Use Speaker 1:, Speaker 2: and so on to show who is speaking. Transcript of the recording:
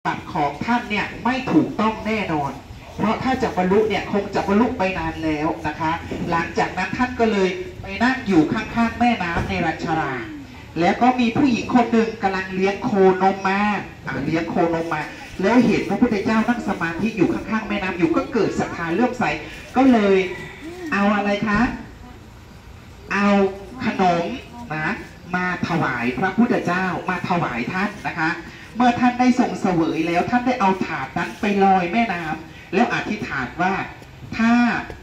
Speaker 1: บัติของท่านเนี่ยไม่ถูกต้องแน่นอนเพราะถ้าจะบรรลุเนี่ยคงจะบรรลุไปนานแล้วนะคะหลังจากนั้นท่านก็เลยไปนั่งอยู่ข้างๆแม่น้ำในรัชราแล้วก็มีผู้หญิงคนหนึ่งกำลังเลี้ยงโคนมมาเลี้ยงโคนมมาแล้วเห็นพระพุทธเจ้านั่งสมาธิอยู่ข้างๆแม่น้ำอยู่ก็เกิดศรัทธาเลื่อมใสก็เลยเอาอะไรคะเอาขนมนะมาถวายพระพุทธเจ้ามาถวายท่านนะคะเมื่อท่านได้ทรงเสวยแล้วท่านได้เอาถาดนั้นไปลอยแม่น้ำแล้วอธิษฐานว่าถ้า